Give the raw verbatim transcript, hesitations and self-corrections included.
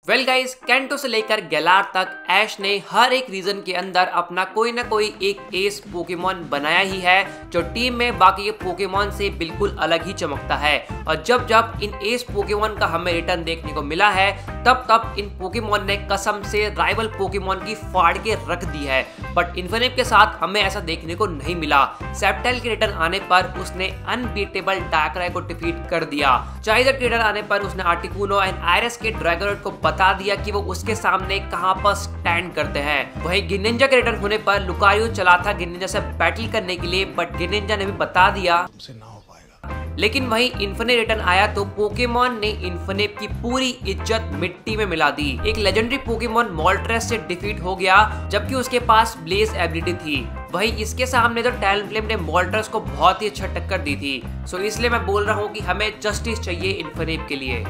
Well guys, canto से लेकर Galar तक ऐश ने हर एक रीजन के अंदर अपना कोई ना कोई एक एस पोकेमॉन बनाया ही है जो टीम में बाकी के पोकेमॉन से बिल्कुल अलग ही चमकता है। और जब जब इन एस पोकेमॉन का हमें रिटर्न देखने को मिला है तब तब इन पोकेमॉन ने कसम से राइवल पोकेमॉन की फाड़ के रख दी है। बट इन्फिनिप के साथ हमें ऐसा देखने को नहीं मिला। सेप्टेल के रिटर्न आने पर उसने अनबीटेबल डार्कराय को डिफीट कर दिया। चाइजर के रिटर्न आने पर उसने आर्टिकुनो एंड आयरस के ड्रैगोनॉट को बता दिया कि वो उसके सामने कहां पर स्टैंड करते हैं। वहीं ग्रीनिंजा के रिटर्न होने पर लुकारियो चला था ग्रीनिंजा से बैटल करने के लिए, बट ग्रीनिंजा ने भी बता दिया तुमसे ना हो पाएगा। लेकिन वहीं इन्फिनिप रिटर्न आया तो पोकेमॉन ने इन्फिनिप की पूरी इज्जत मिट्टी में मिला दी। एक लेजेंडरी पोकेमॉन मोल्ट्रेस से डिफीट हो गया जबकि उसके पास ब्लेज एबिलिटी थी। वहीं इसके सामने तो टैलनफ्लेम ने मोल्ट्रेस को बहुत ही अच्छा टक्कर दी थी। सो इसलिए मैं बोल रहा हूँ कि हमें जस्टिस चाहिए इन्फिनिप के लिए।